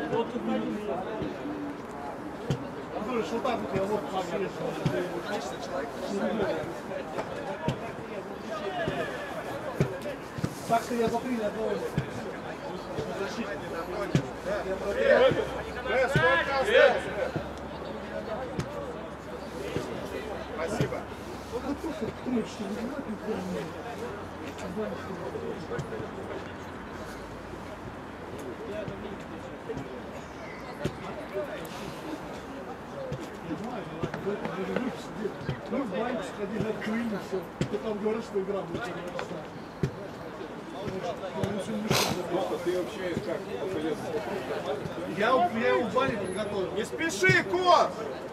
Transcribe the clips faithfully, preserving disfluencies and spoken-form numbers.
Вот так вот я вот так-то я закрыл одного. Спасибо. Ну, в банке сходили, открыли, все. Ты там говоришь, что игра будет. Ты вообще как? Я, я его в бане подготовил. Не спеши, Кот!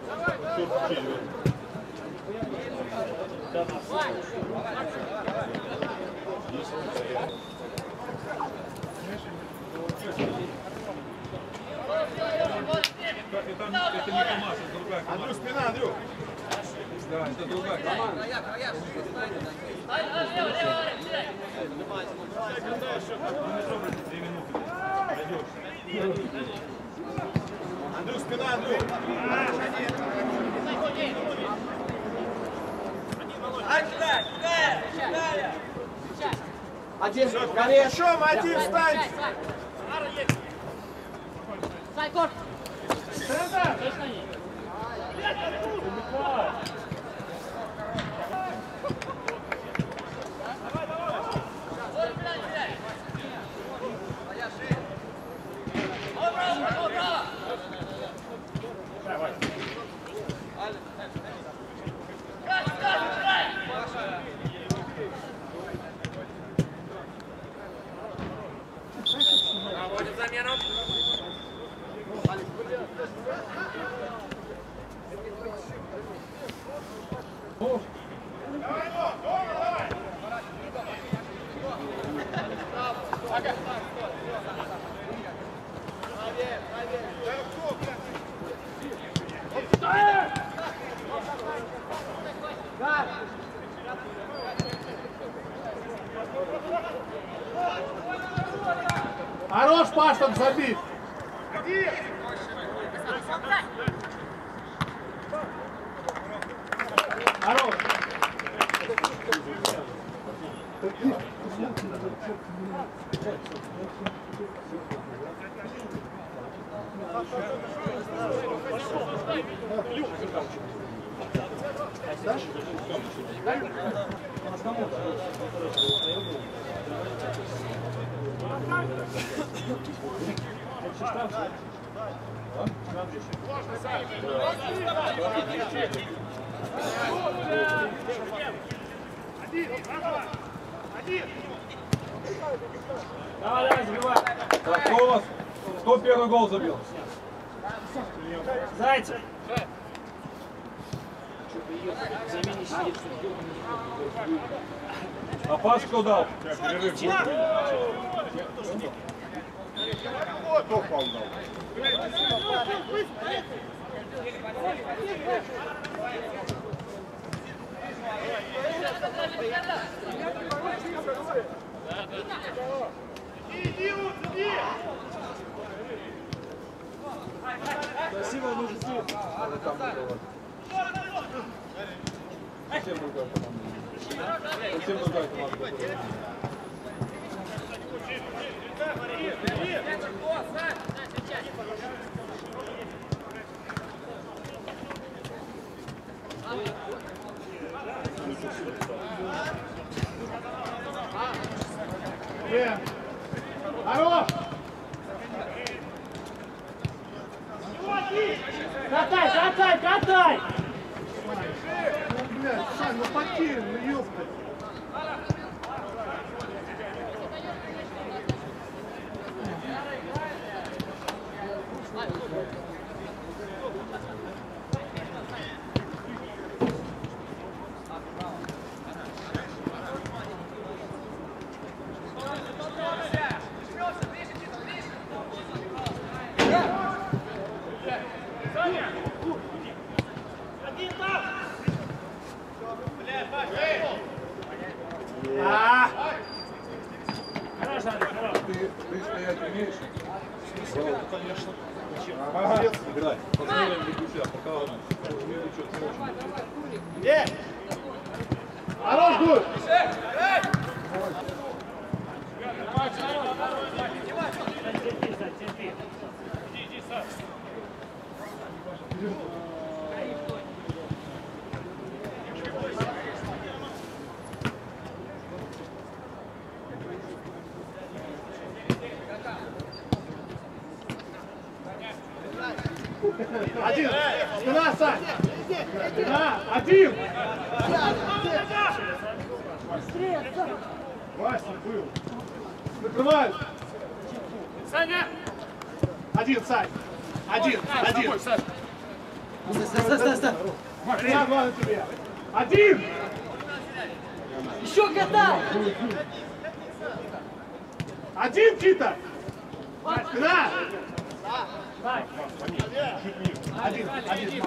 Это не Камаш, это другая команда. Андрю, спина, Андрю! Да, это другая команда. Две минуты. Пойдешь. Андрю, спина, Андрю! Один, Хорошо, один, встань! Сайкор! Проводим замену. Хорош, Паш, там забит. Хорош. Давай, давай, забивай. Так, кто у вас? Кто первый гол забил? Зайцев! А пас кто дал? Перерыв. Кто фаул дал? Спасибо, мужики. Совсем другая команда. Совсем другая команда. Э, Хорош! Катай, катай, катай! Ну, блядь, Сань, ну потерян, ну ёпта. Хорошо, хорошо. Ты, ты стоять умеешь? Конечно. Ага. Играй. Посмотрим бегущая, пока он не влечет очень. Е! Хорош, Гур! Терпи, Сань, терпи. Один! Спина, Сань! Спина! Один! Вася был! Закрывай! Саня! Один, Сань! Один! Один! Стой, стой, стой, стой. Я главное тебе! Один! Еще катай! Один, Тита! Спина! Один, один.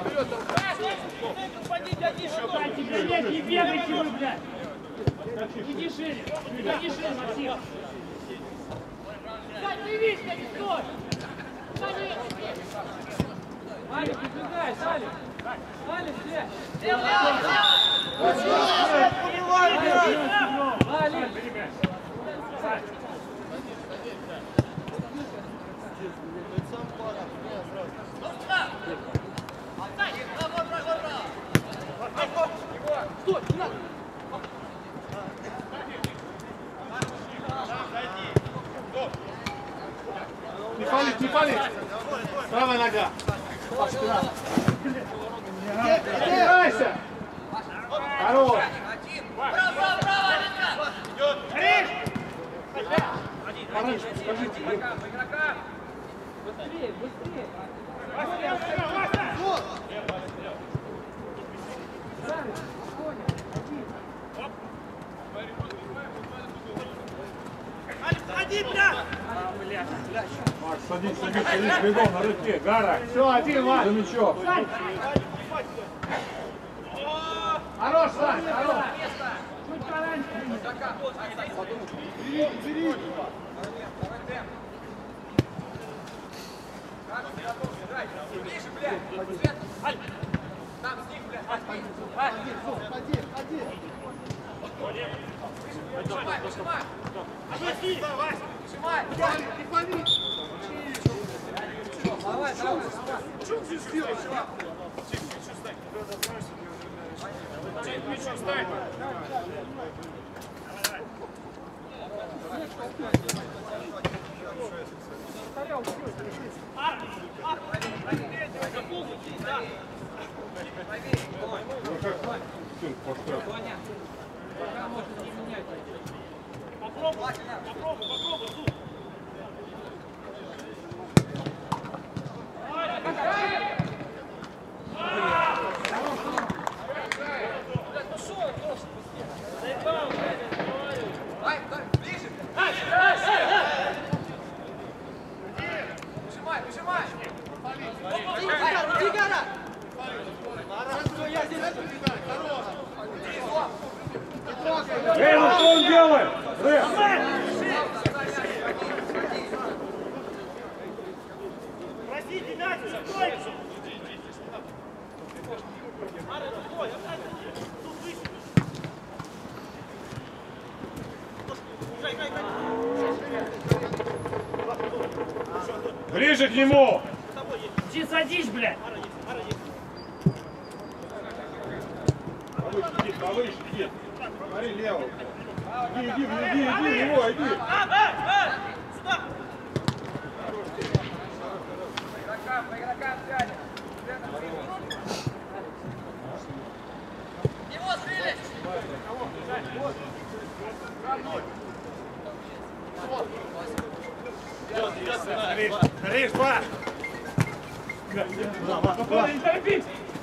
Сань, тебе нет, не бегайте вы, блядь! Иди шире! Иди шире, Максим! Сань, ты видишь, как стой! Алик, убегай, Алик! Алик, здесь! Алик! Стой, не надо! Не палить, не палить! Правая нога! Спина! Опирайся! Хорош! Браво, браво, браво, Алинка! Пораньше, скажите. Быстрее, быстрее! Один, бля! Макс, садись, садись, садись, бегом на рыбке, Гара. Все, один, Вань! За мячом. Хорош, Сань, хорош! Чуть пораньше! Бери, бери! Ближе, блядь! Аль! Там, с них, блядь! Аль! Один, один! Прижимай, прижимай! Прижимай! Не пали! Давай, давай! Что ты сделал? Попробуй, попробуй, попробуй! Дай, дай, ближе! Прижимай, прижимай! Иди, Гара! Эй, ну что он делает? Рэп! Простите, Надя, стой! Ближе к нему! Иди садись, блядь! Повыше, иди, повыше, иди. Смотри, лево. Иди, иди, иди, иди, его, иди. Игрокам, по игрокам взяли! Его сбили! Риш, два! Не торопись!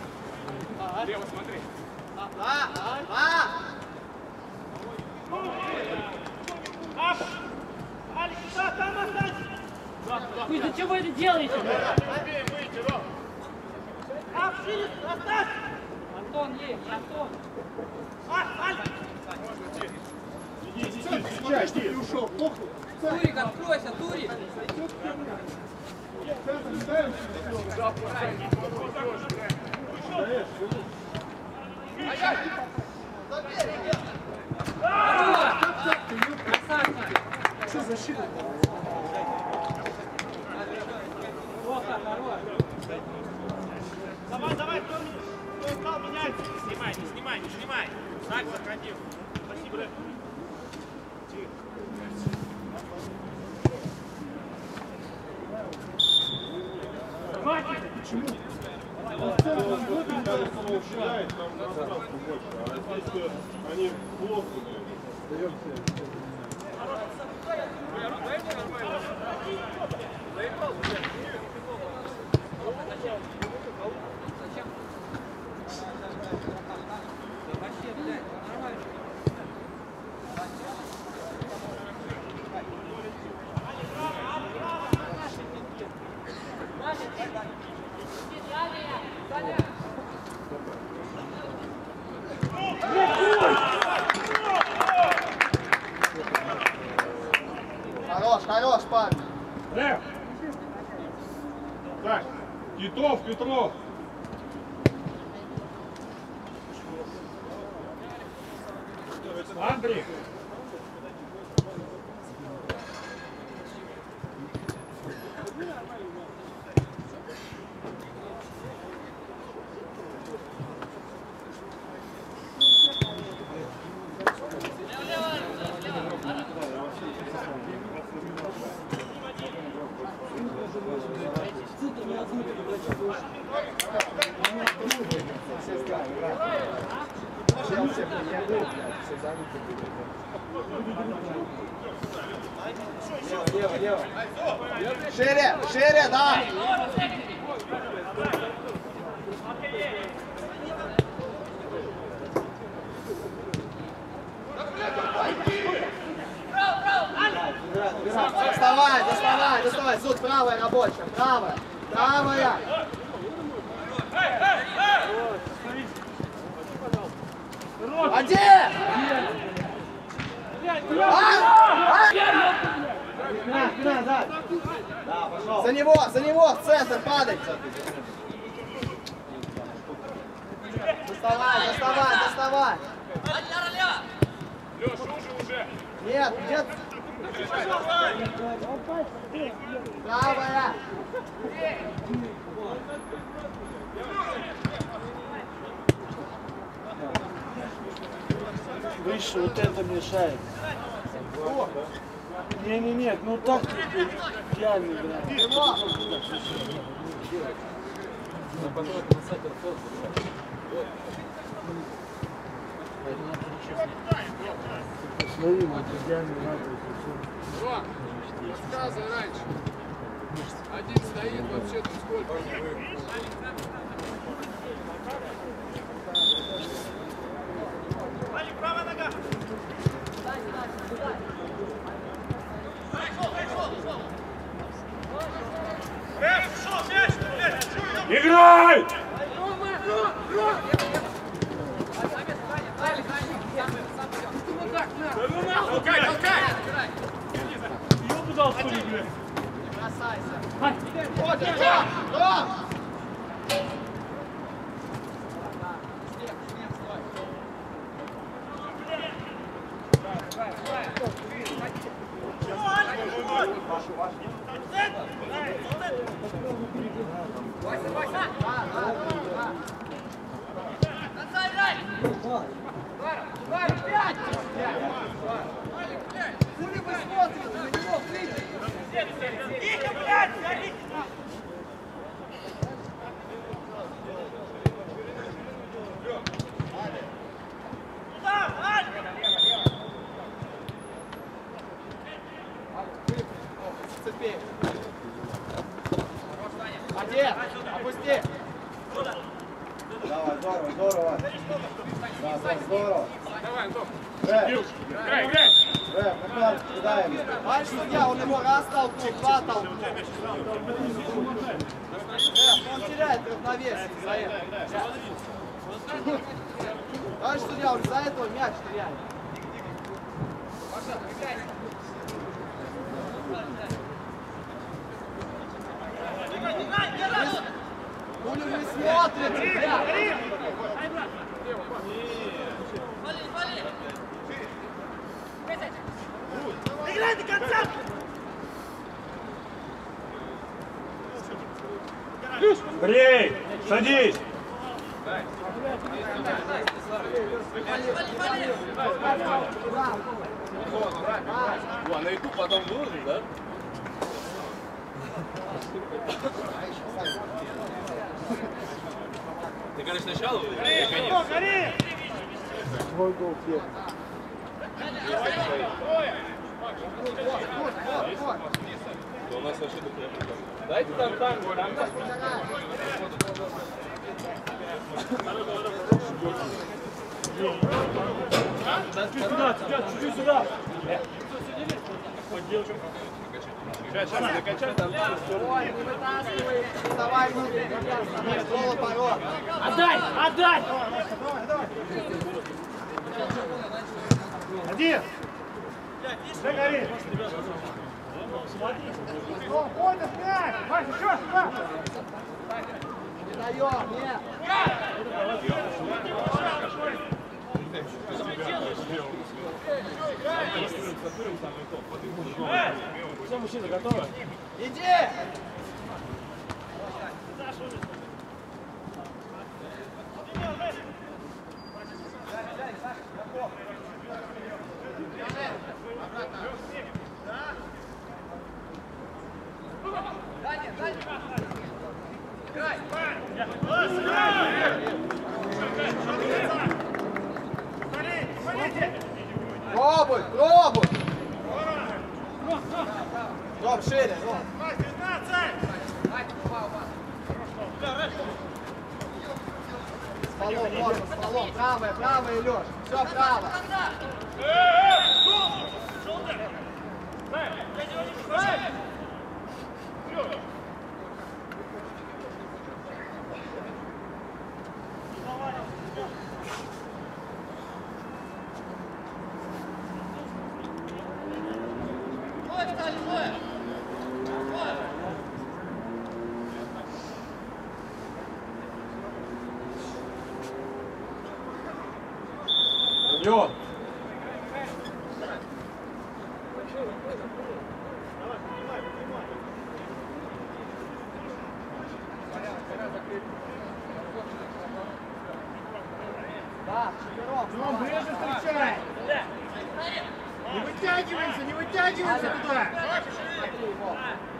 Вы зачем вы это делаете? Антон, есть, Антон. Встречай, ты ушел. Турик, откройся, Турик! Что за щит? Давай, давай, кто кто стал менять? Не снимай, не снимай, не снимай. Так, заходи. Спасибо. Почему? Считает, там пространство больше, а здесь они плотные. Хорош, хорош, парень. Лев! Так, Титов, Петров! Андрей! Лево, лево. Шире, шире, да. Доставай, доставай, доставай. Суд, правая рабочая, правая, правая. Один! На, на, да. Да, пошел. За него, за него, в центр, падай. Доставай, доставай, доставай. Леша, уже, уже! Нет, где? Правая. Выше, вот это мешает. Не, не, нет, ну так идеально играет. Посмотри, вот идеально играет. Рассказывай раньше. Один стоит, вообще тут сколько? Правая нога. Играй! Толкай, толкай! Ёбу дал, что ли, блядь? Вот, иди! Ром! Вася, Вася! Назад, играй! Варя, пять! Кули вы смотрите, на него выйдите! Тихо, блядь, горите! Туда, Ань! Цепи. Один, опусти. Давай, здорово, здорово. Да, да, здорово. Давай, Антон. Рэп, Играй, играй! рэп, накладки, куда ему? Дальше судья, он его раз толкнул, два толкнул. Рэп, он теряет равновесие за это. Дальше судья, он за этого мяч теряет. Пуля не смотрит, ребят. Играй до конца! Брей! Садись! А на ютуб потом выложишь, да? Ты, конечно, сначала выложишь, я конец. Твой гол первый. У нас вообще такое. Дайте там танго, там Чуть сюда, чуть сюда. Сейчас, сейчас, закачай там. Ой, не вытаскивай. Давай внутрь. Нет, голову порог. Отдай! Отдай! Один. Загори. Ходит мяч. Вася, еще сюда. Не даем, нет. Все, мужчина, готовы? Иди! Пробуй, пробуй! Ром, шире, Ром. Спалом, можно, спалом. Правая, правая, Леш. Все, право. Идет! Да, четвером. Ром, ближе встречай. Не вытягивайся, не вытягивайся туда. Смотри, Вов.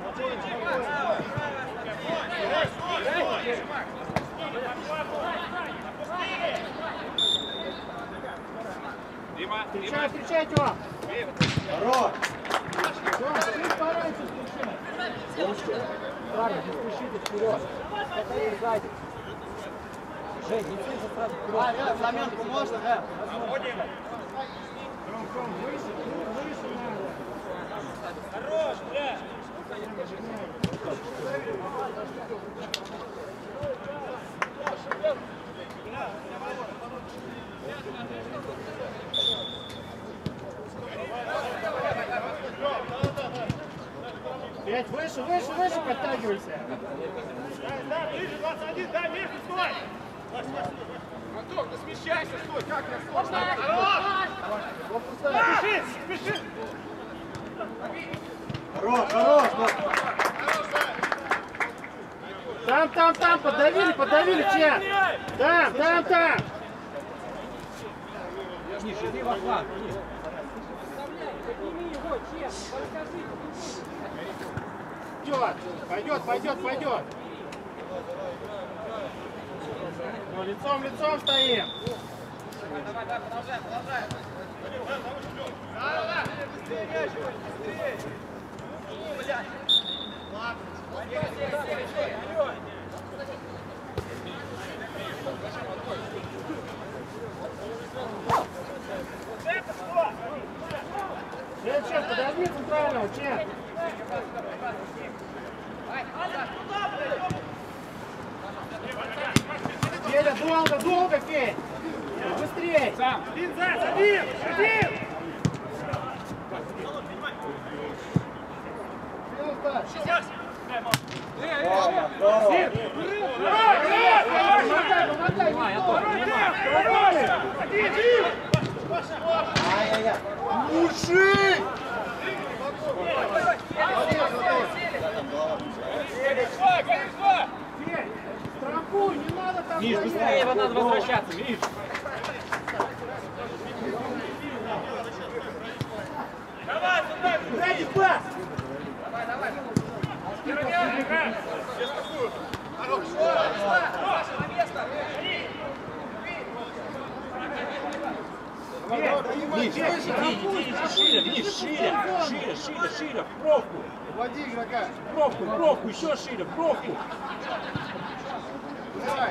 Встречай, встречай, Тём. Хорош. Тём, чуть пораньше встречай. Правильно, не спешите вперед. Это сзади. Жень, не спеши сразу вперед. А, Рэм, заменку можно, Рэм? Ром, Ром, выше, выше надо. Хорош, бля! Пять, выше, выше, выше подтягивайся. Да, ближе, двадцать один, дай вверх, стой! Антон, да смещайся, стой, как я стой? Хорош! Спеши, спеши! Хорош, хорош. Там, там, там, подавили, подавили, Чен. Там, там, там. Ниже, иди в охват. Идет, пойдет, пойдет, пойдет. Ну, лицом, лицом стоим. Давай, давай, продолжай, продолжай. Да, да, быстрее, мяч, быстрее! Блядь. Чен, Чен, подожди центрального, Чен. Федя, долго, долго, Федь. Быстрее. Один, зайц, один! Один! Мужик! Страхуй, не надо там. Миш, быстрее его надо возвращаться, Миш. Сзади пас! Миш, иди, иди, иди шире, Миш, шире, шире, шире, шире, в пробку. Води игрока. В пробку, в пробку, еще шире, в пробку. Давай.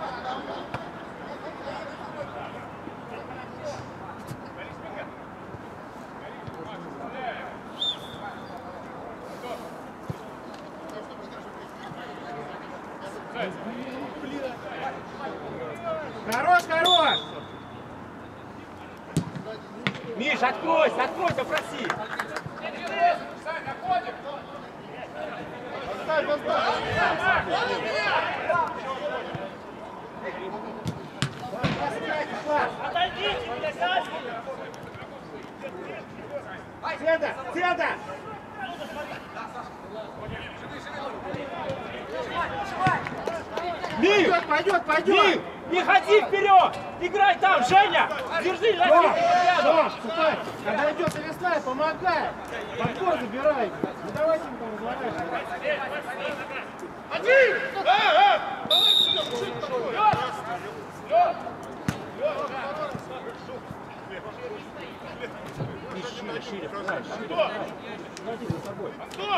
Хорош, хорош! Миш, откройся, откройся, проси. Поставь, поставь. Отойдите, меня сядь! Седа, седа! Миш, Пойдет, пойдет, пойдет! Миш, не ходи вперед! Играй там, Женя! Держи, Ром, Женя! рядом! Ром, стой! Когда идет навесная, помогай! Подбор забирай! Не давайте ему там разлагать! Один! А, а! Миш, шире, шире, вправо, шире. Смотри за собой.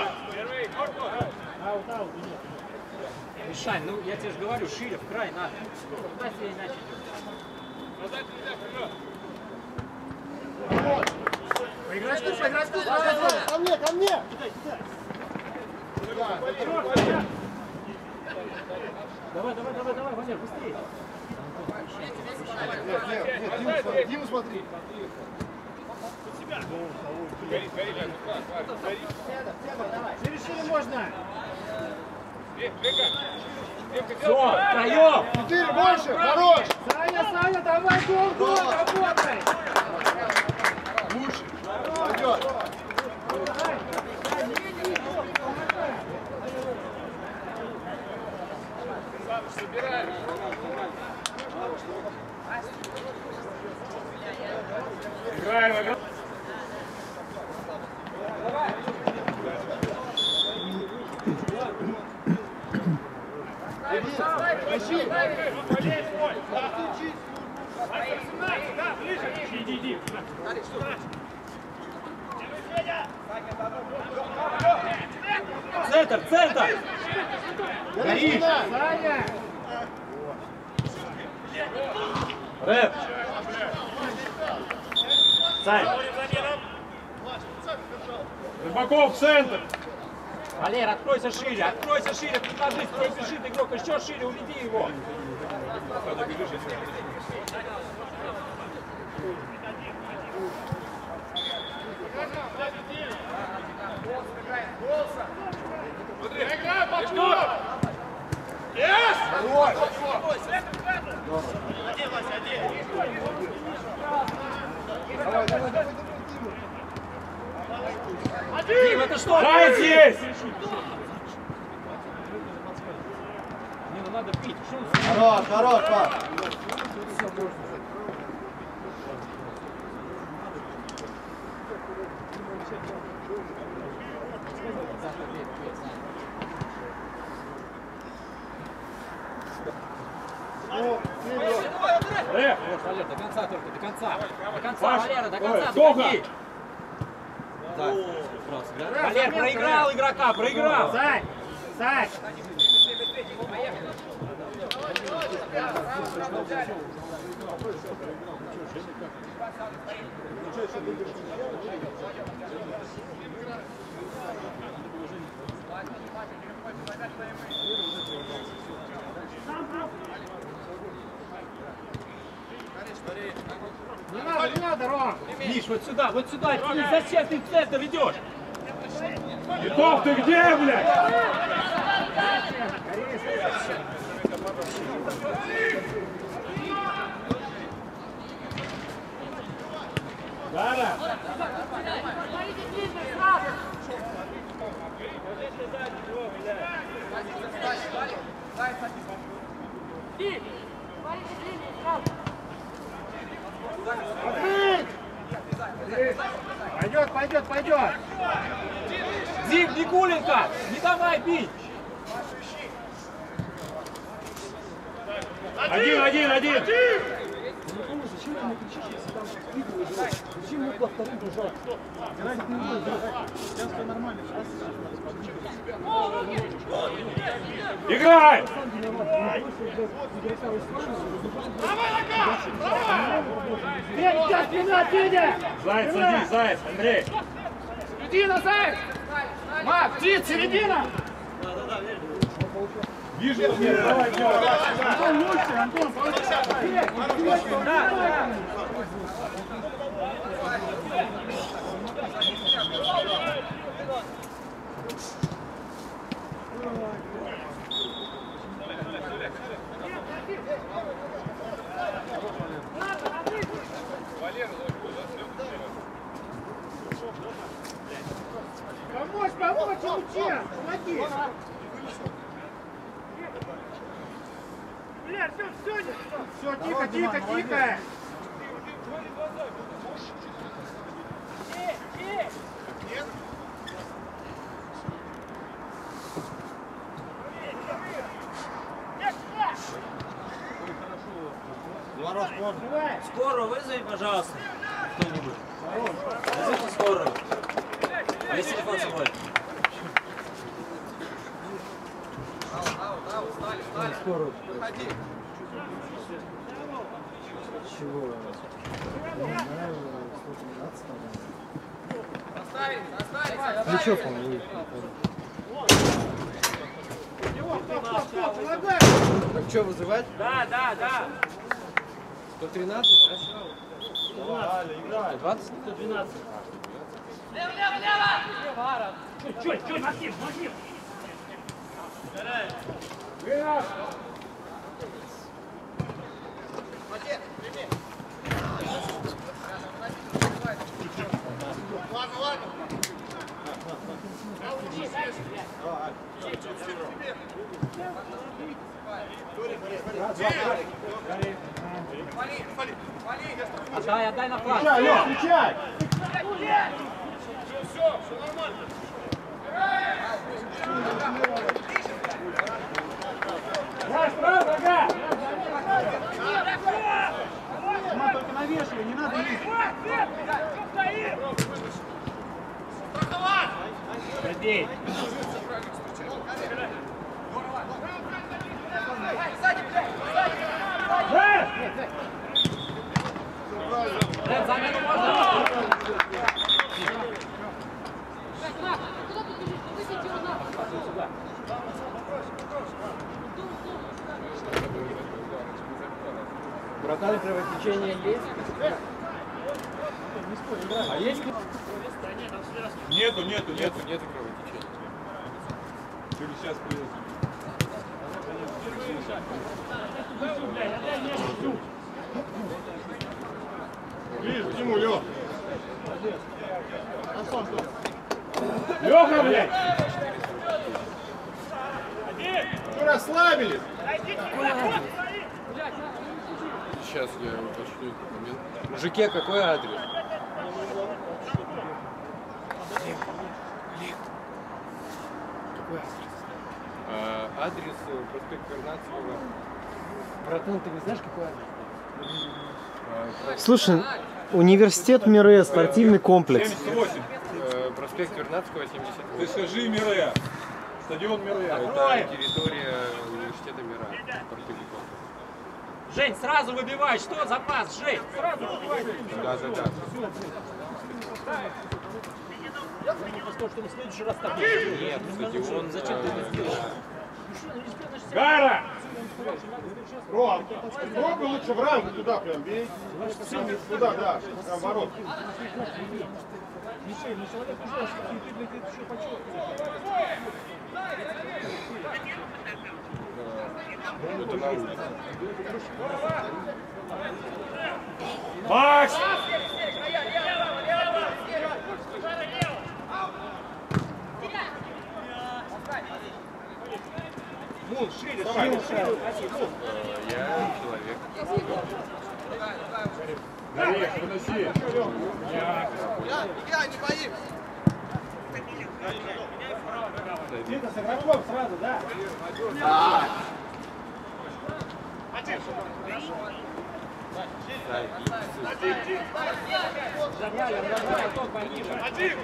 Аут, аут, идет. Мишань, ну я тебе же говорю, шире, в край надо. Куда себе иначе Поиграй скуп, поиграй скуп! Ко мне, ко мне! Давай, давай, давай, давай, Валер, быстрее. Нет, нет, нет, Диму смотри, Диму смотри. Решили можно! Все, втроем! Четыре больше, хорош! Саня, Саня, давай гол, гол, работай! Лучше. Пойдет. Собираем. Играем, играем. Тащи. Иди, иди. Центр, центр! Горишь. Саня! Рэп! Сань! Рыбаков в центр. Валер, откройся шире, откройся шире, предложись, тебе бежит игрок, еще шире, уведи его. Играй, подход. Yes! Хорош. Давай, давай, давай, давай, Дима. Дим, это что? Дай здесь! Не, ну надо пить. Что он Хорош, хорош, пап. Рэп! Вот, Валер, до конца только, до конца. До конца, Паш, Валера, до ой, конца, Тоха. доходи. Валер, проиграл игрока, проиграл. Сань! Сань! Не надо, не надо, Ром! Миш, вот сюда, вот сюда, ты зачем ты в центр идешь? Титов, ты где, блядь? Дара! Пойдет, пойдет, пойдет. Дим, Никуленко, не давай бить. Один, один, один! Зачем ты не кричишь, если там видео играть? Зачем мне по вторым бежать? Играть не буду. Сейчас все нормально. Играй! Федя, спина, Федя! Заяц, садись, Заяц, Андрей! Середина, Заяц! Мак, птиц, середина! Вижу, давай, давай! Антон, лучше, Антон, помочь, помочь, лучше! Помоги! Бля, все, все, все, тихо, тихо, тихо! Скорую вызови, пожалуйста. Кто-нибудь. Вызовите скорую. Есть телефон с собой? Скоро. Чего? Ничего, по-моему. Так что, вызывать? Да, да, да. сто тринадцать, да? двадцать? сто двенадцать. Лево, лево, лево! Чуть, чуть, Максим, Максим! Ладно, ладно. Отдай, отдай на фланг. Включай, Лёх, включай! Все, все, все нормально. Давай, справа, нога! Сама только навешивай, не надо есть. Забей. Замену можно? Братан, кровотечение есть? А есть? Нету, нету, нету, нету кровотечения. Через сейчас привезу. Ближе к нему, Лёх. Лёха, блядь! Вы расслабились. Сейчас я уточню этот момент. Мужике какой адрес? А, адрес э, проспект Вернадского. Братан, ты не знаешь, какой адрес? э, Слушай, университет Мире, спортивный комплекс. семьдесят восемь. э, проспект Вернадского, семьдесят Ты восемь. скажи Мире. Стадион Мире. Это территория университета Мира. спортивный комплекс. Жень, сразу выбивай. Что запас, Жень? Сразу выбивай. Да, да, да. Что в следующий раз так Нет, стадион. Зачем ты это сделаешь? Гара! Ром, пробуй лучше в рамку туда прям бей. Туда, да, прям ворот. Мишель, ну человек уже, что ты, блядь, это еще подчеркиваешь. Макс! Мун, шире, шире, шире. Я человек. Гореш, выноси. Играй, не боись. Где-то с игроком сразу, да? Один.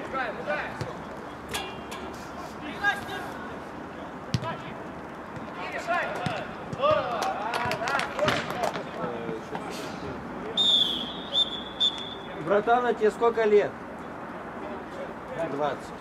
Братан, а тебе сколько лет? двадцать.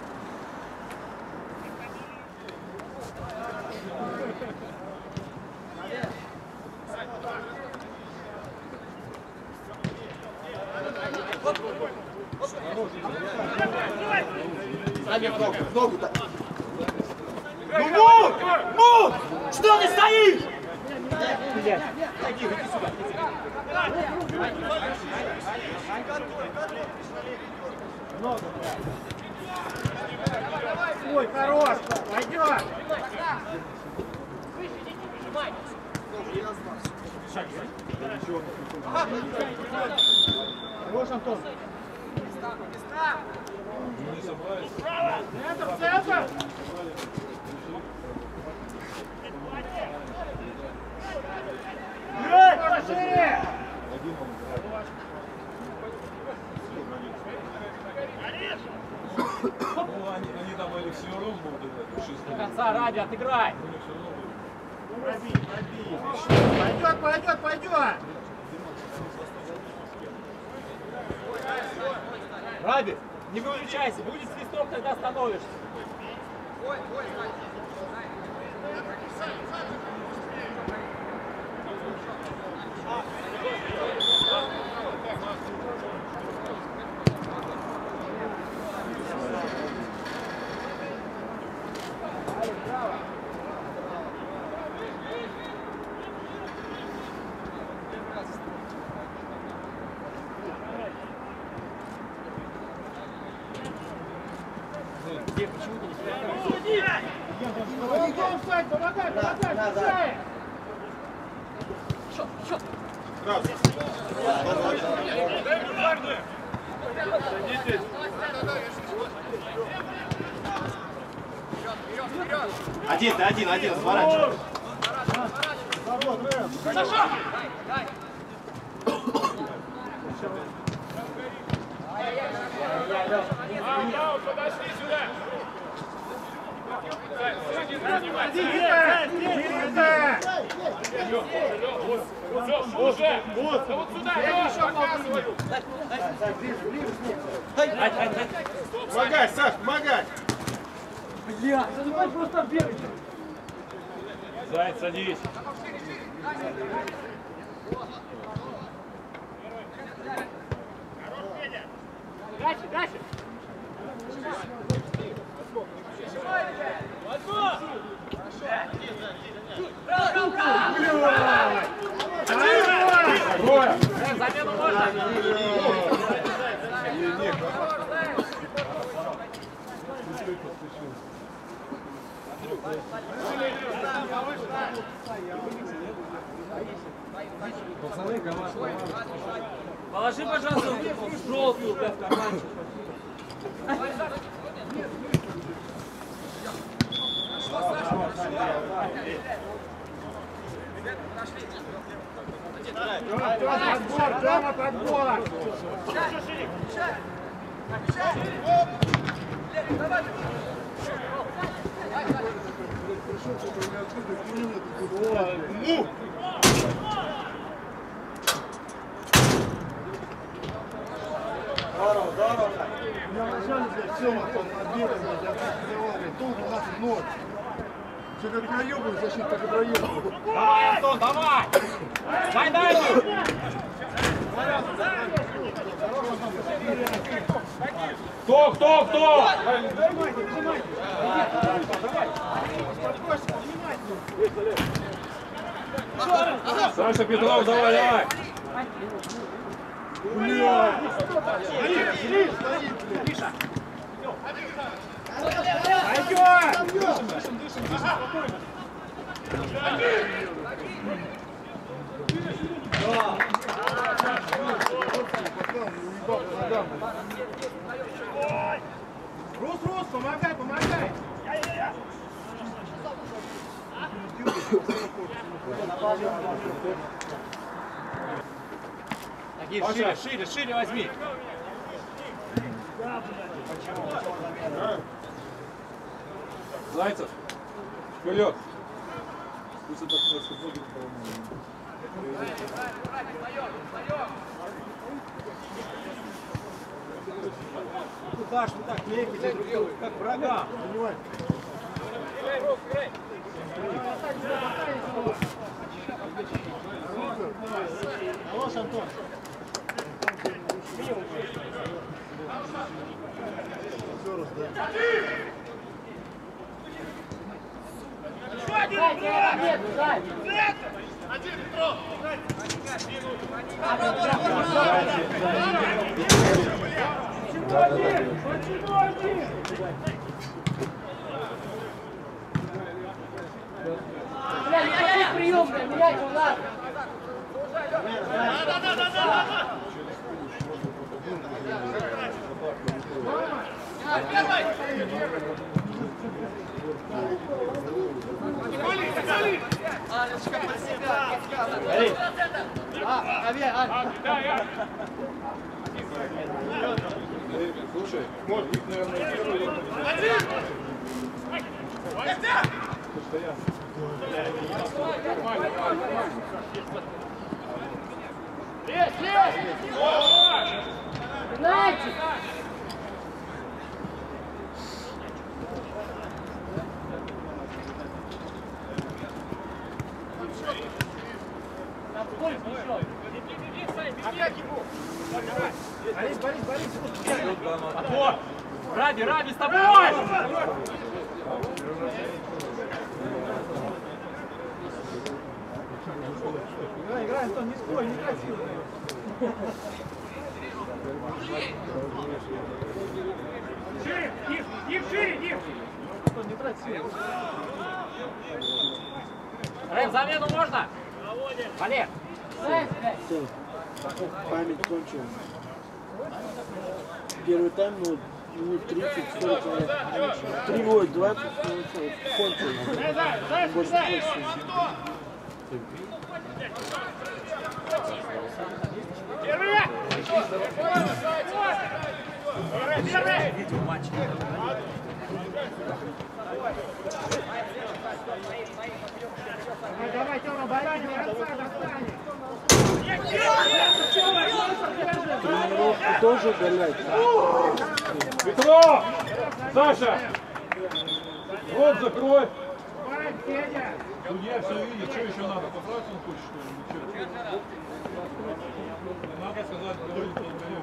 Ну, Мун! Мун! Что ты стоишь? Ой, хорош! Пойдет! Хорош, Антон! Центр, центр! Играй, пошире! Ну, они, они там были все равно будут. До конца, Ради, отыграй. Пробей, пробей! Пойдет, пойдет, пойдет! Ради, не выключайся, будет свисток, тогда остановишься. Антон, встань, помогай, помогай, мешай! Один, ты один, один, сворачивай. Саша! Подошли сюда. Уже! Вот! Вот сюда! Я еще показываю! Помогай, Саш, помогай! Бля, занимай просто бегать. Заяц, садись. Дальше, дальше. Замену можно? Пацаны, команда. Положи, пожалуйста, в желтую, как в карманчик. Подбор, Тёма, подбор! Ну! Здорово, здорово! Меня вначале, блядь, Тёма там отбегал, блядь, я так сделал, блядь, долго нахуй ноль. Все как проебываю, защита так и проебываю. Давай, Антон, давай! Дай дальше! Кто, кто, кто? Саша Петров, давай, давай. Рус, Рус, помогай, помогай! Ноги шире, шире, шире возьми. Зайцев, вперед. Пусть это просто будет по-моему. Куда ж вы так лепите, как врага? Хорош, Антон. Один, Петров! Бля, не такой прием, бля, менять его надо. Алечка под себя! А, Аве, а. Слушай, может быть, наверное, первый. Лезь, лезь! Пенальти! Борис, Борис, Борис! Отбор! Раби, Раби, с тобой! Играй, играй, Антон, не спой, не красиво. Шире, Див, Див, шире, Див! Антон, не трать силу. Рэм, замену можно? Валер! Память кончилась. Первый тайм, ну, минут тридцать-сорок человек. Три, ой, двадцать, кончилось. Больше не хочется. Первый! Первый! Давай, Тёма, барань, достань! Тренировку тоже удалять. Петров! Саша! Рот закрой! Судья все видит, что еще надо? Поправить он хочет, что ли? Ничего. Надо сказать, кто не подгонет.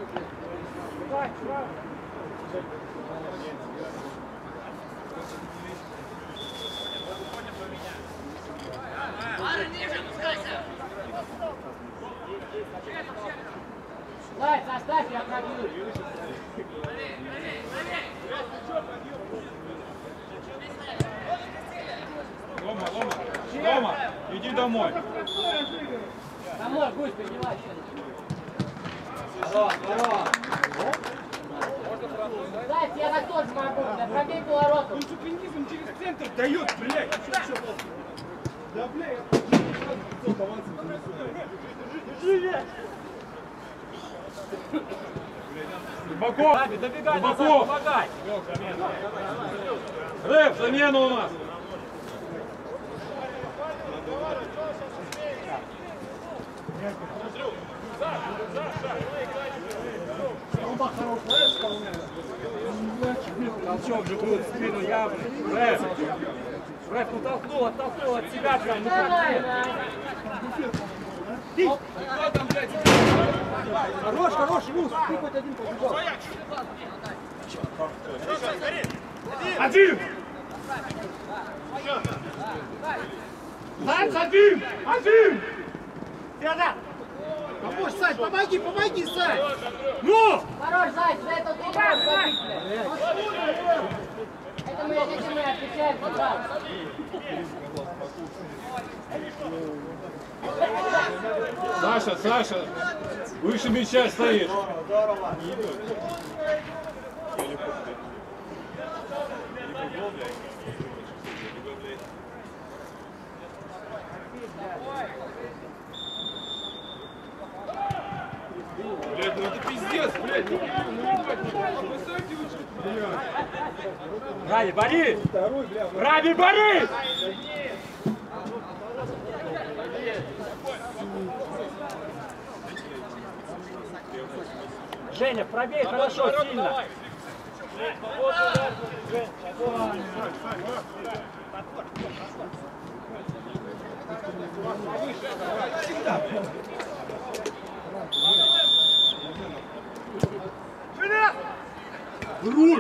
Дай, заставь, я пробью. Рома, Рома, Рома, иди домой. Домой, будь, поднимайся. Здорово, здорово! Дай, я так тоже могу, бля, пробей поворотом. Он шупинизм через центр дает, блядь. Что, что, да, блядь. Глубоко! Раби, добегай назад, Глубоко! помогай! Рэп, замена у нас! Толчок же будет в спину явный. Рэп! Рэп, ну толкнул, оттолкнул от себя прям. Ну, Давай, как да. Хорош, хорош, Рус, ты хоть один побежал. Один! Заяц, один! Один! Федор! Помочь, Сань, помоги, помоги, Сань! Ну! Хорош, Зайц, за это ты играешь, Это мы, этим мы отвечаем, брат. Саша, Саша, выше мяча стоишь. Блядь, ну это пиздец, блядь. Ну, поставьте лучше. Раби, бори! Раби, бори! Женя, пробей хорошо, сильно. Руш!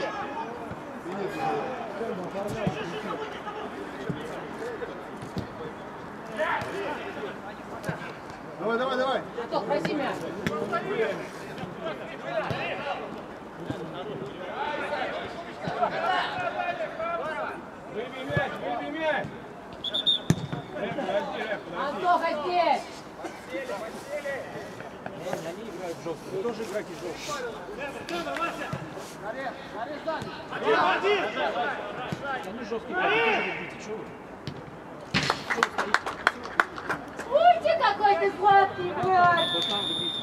Давай, давай, давай! Антох, проси мяч. Выбей мяч, выбей мяч. Антоха здесь! Они играют жестко. Вы тоже играете жестко. Один, один! Они жестко играют, вы тоже любите. Чего вы? Уйди, какой ты сладкий, блядь! Вот там любите.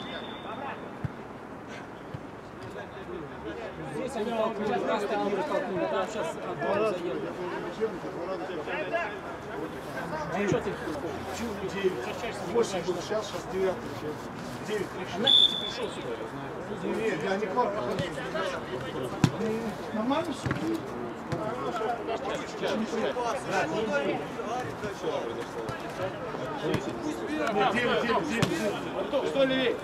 Здесь они толкнули, раз такие толкнули, там сейчас Антон заедет. Ну что ты? Восемь был, сейчас, сейчас девятый. Девять. Нахер ты пришел сюда? Нет, я не к вам прохожу. Нормально все? Девять, девять, девять, девять. Антон, что левее?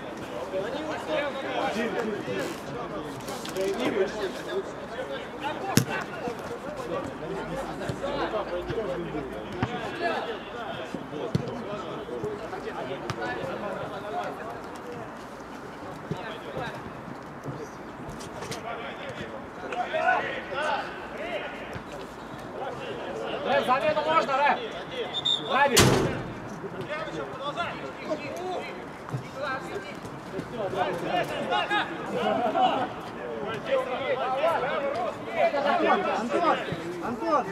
Рэп, замену можно, Рэп? Раби! Антон! Антон!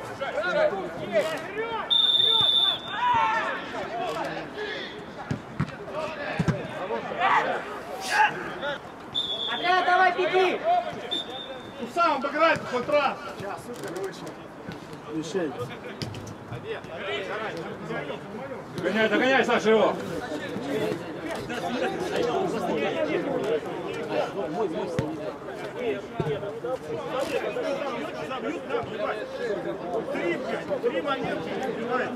Отряд, давай, беги! Ну сам обыграй хоть раз! Мишель. Догоняй, догоняй, Саша, его. Три, блядь, три момента не убивает.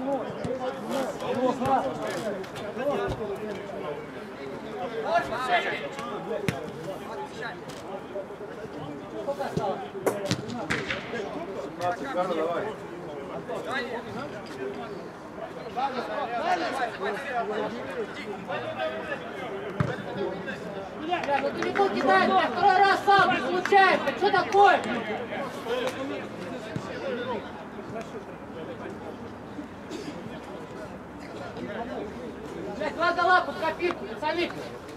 Сколько осталось? Давай. Бля, ну ты не был кидать, бля, второй раз сам не случается, что такое? Блядь, два гола под копирку, пацаны.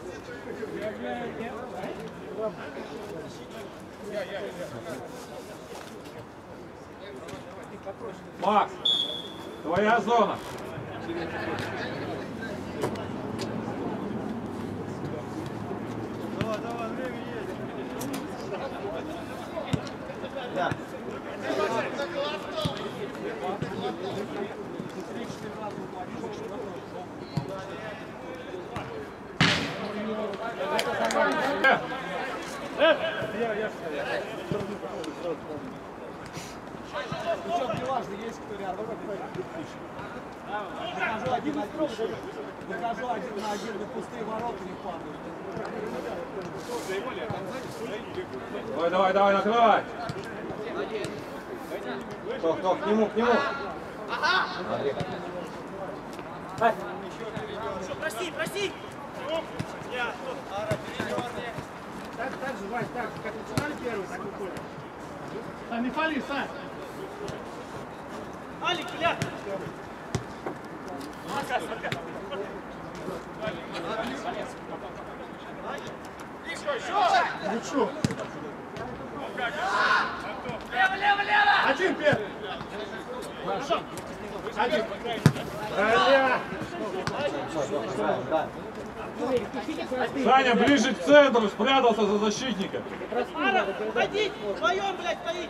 Макс, твоя зона. Причем не важно, есть кто рядом. Захожу один на один, захожу один на один, на пустые ворота не падаю. Давай, давай, давай, накрывай. Тох, тох, к нему, к нему. Ага. Прости, прости. Так, так же, Вань, так же, как начинали первый, так выходит. Сань, не фали, Сань. Алик, бля. Ну что? Лево, лево, лево. Один первый. Один. Бля. Саня, ближе к центру, спрятался за защитника. Ара, уходи. Вдвоем, блядь, стоит.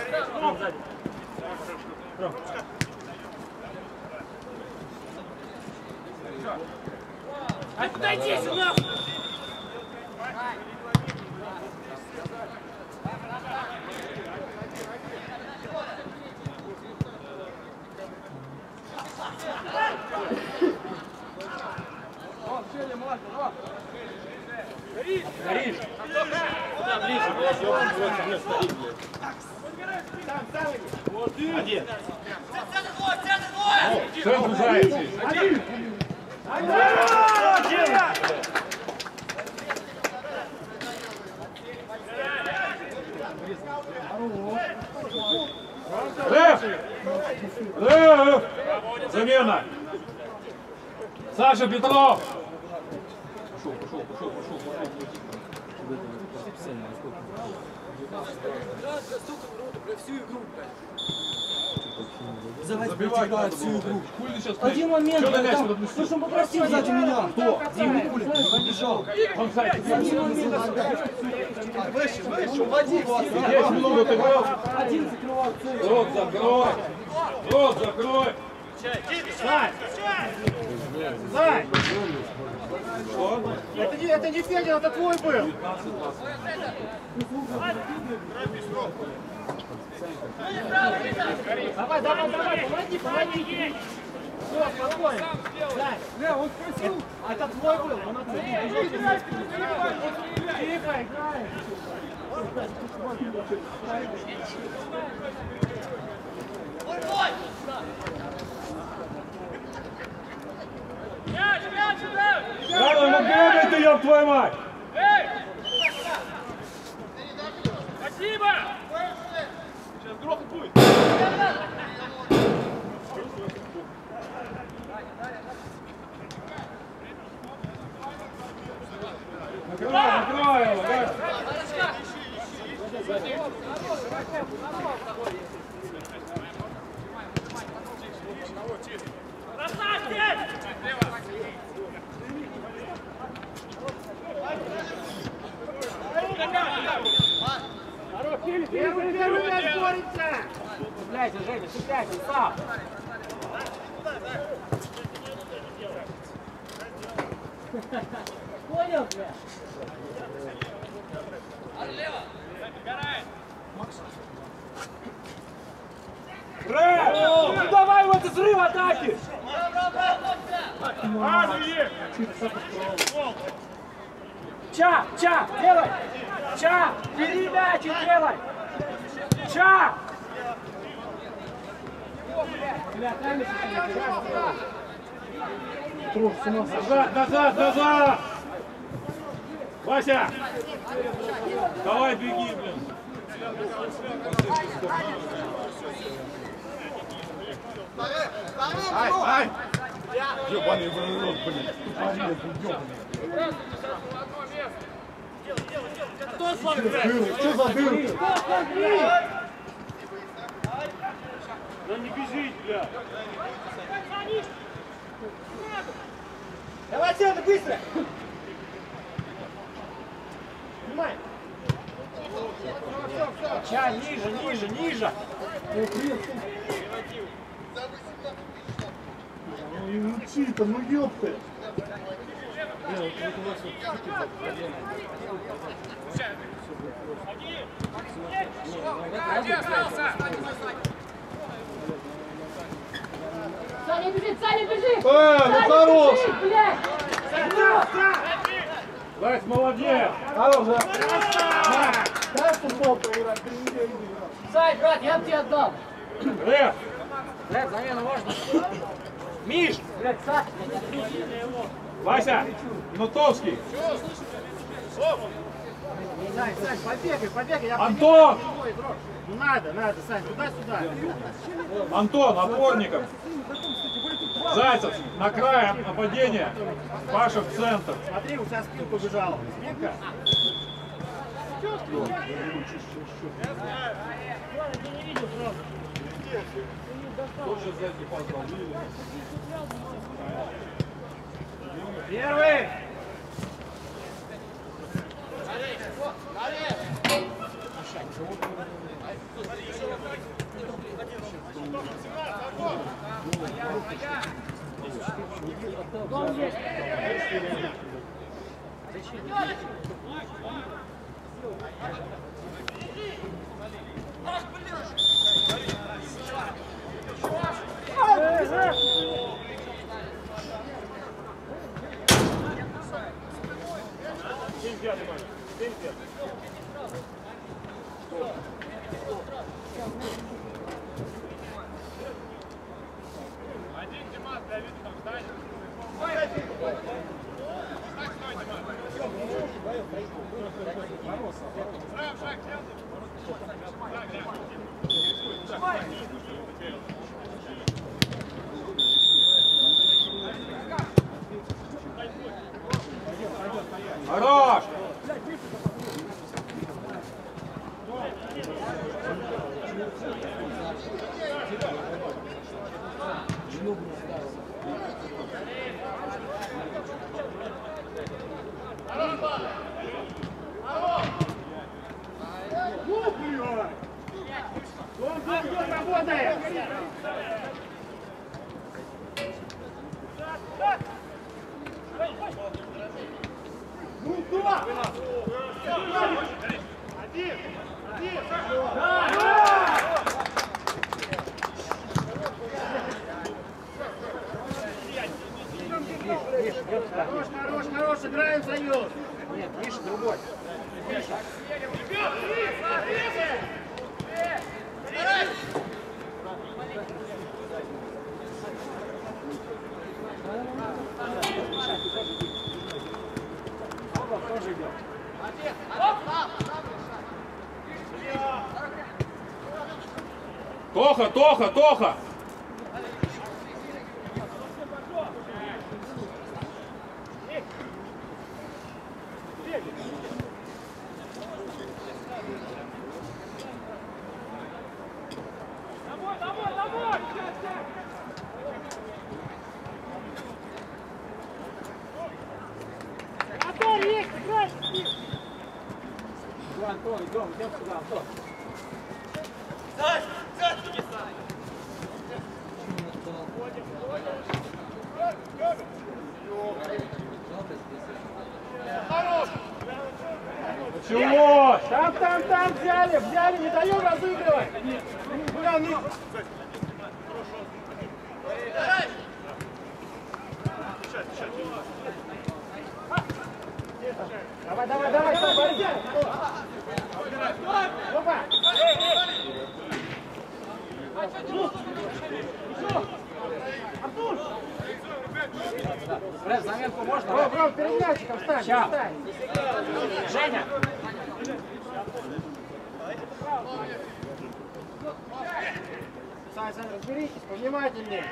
А куда иди сюда? Горишь. Куда ближе, блядь, ёбаный, вот со мной стоит, блядь. Там, там, вот и. Один. В центр зайти. Один. Лев! Лев! Замена! Саша Петров! Пошел, пошел, пошел, пошел, пошел. Забивать надо всю игру. Хули сейчас. Один момент, что мяч там, пропустил? слушай, он попросил сзади меня. Кто? Дима Кулик, побежал. Он сзади. Один момент. Выше, выше, уводи его. Десять минут играл. Один закрывал цель. Рот закрой. Рот закрой. Сань. Сань. Это не, это не Федя, это твой был. Давай, давай, давай, помоги, помоги. Все, спокойно. Сань. Не, он спросил. Это твой был, он отсюда. Тихо, играй. Мяч, мяч, сюда. Карл, ну бегай ты, ёб твою мать! Эй! Спасибо! Сейчас грохот будет. Накрывай, накрывай его, да? Красавчик! Первый, первый мяч борется. Цепляйся, Женя, цепляйся, сам. Понял, бля? Рэп! Ну давай в этот взрыв атаки! Ча, ча, делай! Ча, передачи делай! Ча! Назад, назад, назад! Вася! Давай беги, блин! Ай, ай! Ёбаный в рот, блин. Ай, ёбаный. Кто с вами играет? Дыры, что за дыры? Да не бежит, бля. Давай, Сена, быстро! Снимай. Ча, ниже, ниже, ниже! Ну и учи-то, ну ёпты. Саня бежит, Саня бежит! Э, ну Саня хорош! бежит, блядь! Заяц, молодец! Хорош, да? Дай футбол поиграть, три недели не играл. Сань, брат, я бы тебе отдал. Реф! Блядь, замену можно? Миш! Блядь, Сань. Вася! Нутовский. Сань, Сань, побегай, побегай. Я Антон! Ну надо, надо, Сань, туда-сюда. Антон, опорником. Зайцев на край нападения. Паша в центр. Смотри, у тебя спинка убежала. Спинка. Первый! Хорош! Работает! Ну, туда! Один! Один! Хорош, хорош, хорош, играем союз! Нет, Миша другой. Миша. Тоха, Тоха, Тоха! Антон, идем, идем сюда, Антон. Чего? Там, там, там взяли, взяли, не даем разыгрывать. Бля, ну... Давай, давай, давай, давай, борись. Опа! Артур! Брат, заменку можно? Бро, бро, перед мячиком встань, Ща. встань. Женя! Сань, Сань, разберитесь, повнимательнее.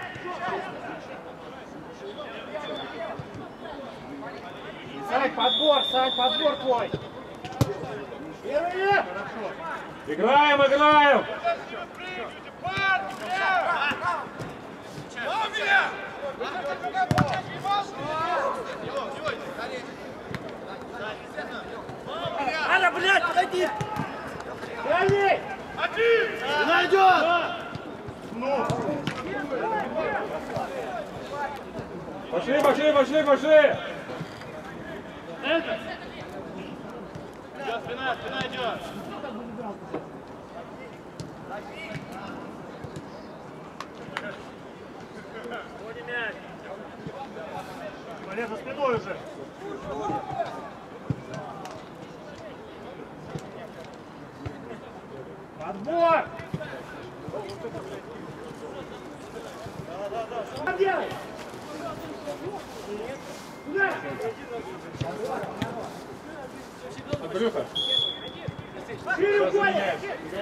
Сань, подбор, Сань, подбор твой. Первые! Играем, играем! Аля, блядь, подойди! Дальний! Один! Найдет! Пошли, пошли, пошли, пошли! Идет спина, спина идет. Олег, за спиной уже. Подбор! Что делай? Куда? Андрюха. Шире уходи!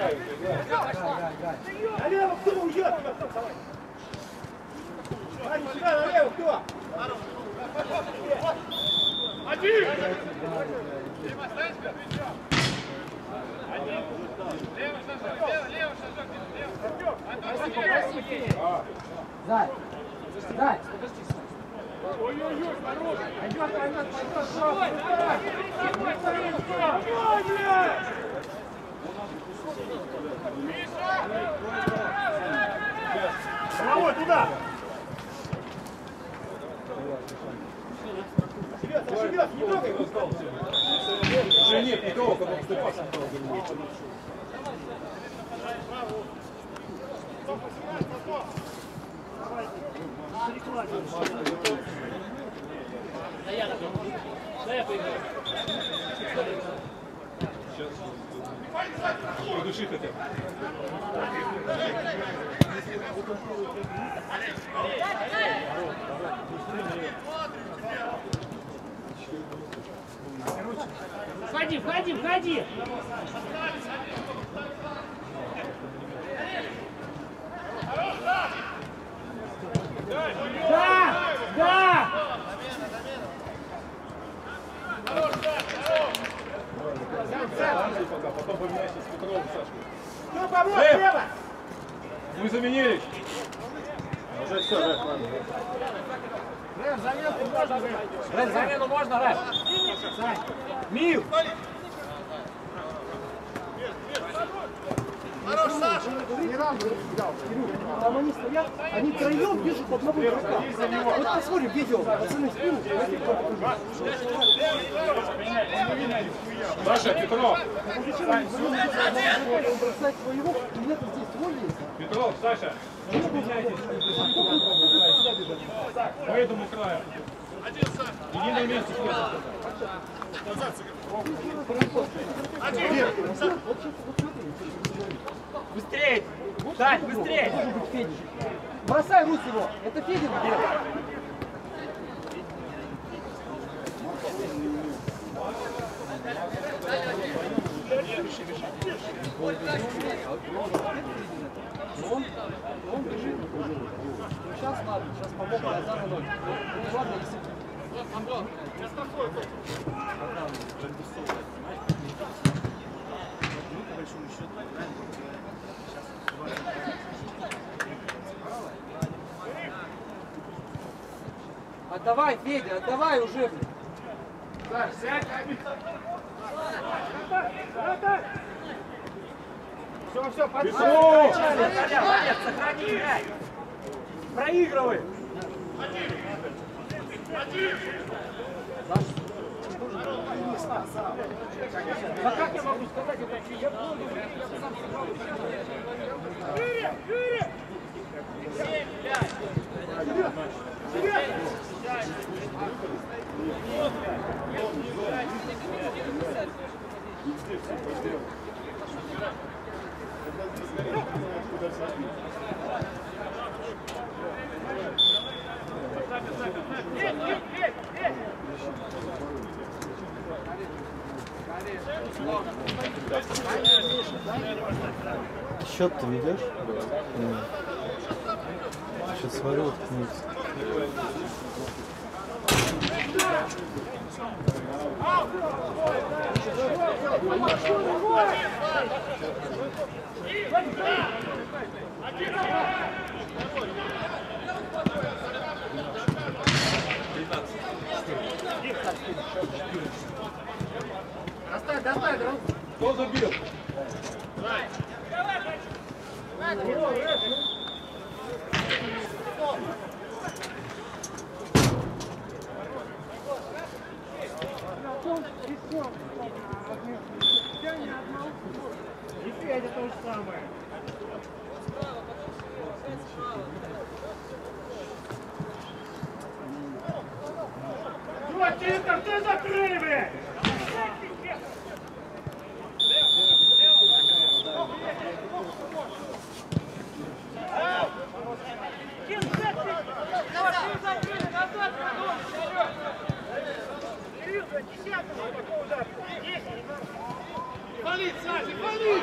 Налево кто уйдет? Ваня, сюда, налево кто? Один! Дима, ставь себя! Один! Лево шажок, лево, лево шажок, лево! Антон, Дай! Дай! ой-ой-ой, хорош! Пойдет, пойдет, пойдет! Ой, блядь! Головой туда! Шевец, шевец, не трогай! Уже нет никого, кому вступать. Да я поиграю. Подуши хотя бы. Входи, входи, входи! Да! Да! Пока, потом поменяйся с Петровым, Сашкой. Кто помог, слева? Мы заменились. Уже все, Рэп, ладно. Рэп, замену можно, Рэп. Рэп, замену можно, Рэп? Мил! Хорош, Саша! Не рано взял. Там они стоят, они втроем держат одного игрока. Вот посмотрим видео, пацаны, спину. Саша, Петров. Он бросает своего, и нет здесь двое есть. Петров, Саша. По этому краю. Иди на месте. Быстрее! Дать, быстрее! Может быть, Федя. Бросай Русь его, это Федя делает. Он, он бежит. Сейчас ладно, сейчас помог, а за ноль. Ну ладно, если... Отдавай, Федя, отдавай уже. Саш, сядь! Все, все, подстой! Молодец, сохрани играй! Проигрывай! А как я могу сказать это? Я помню, я сам сыграл. Шире, шире! семь пять. Счет ты ведешь? Да. Сейчас смотрю, ткнется. Достань, достань, друг! Кто забил? И Федя то же самое. Ноги закрыли, блядь! Вали, Саша, вали!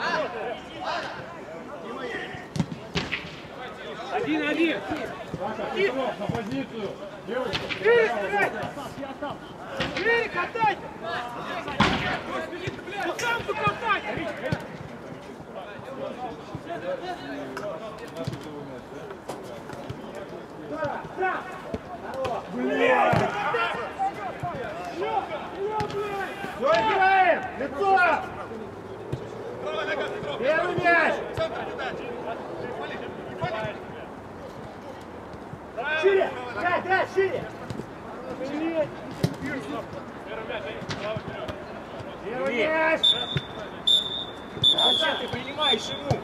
Один-один! Петров, на позицию. Девушка. Бери, катай! Самку катай! Все, играем! Лицо! Первый мяч! Шире! Дай, дай, шире! Первый мяч! Зачем ты принимаешь ему?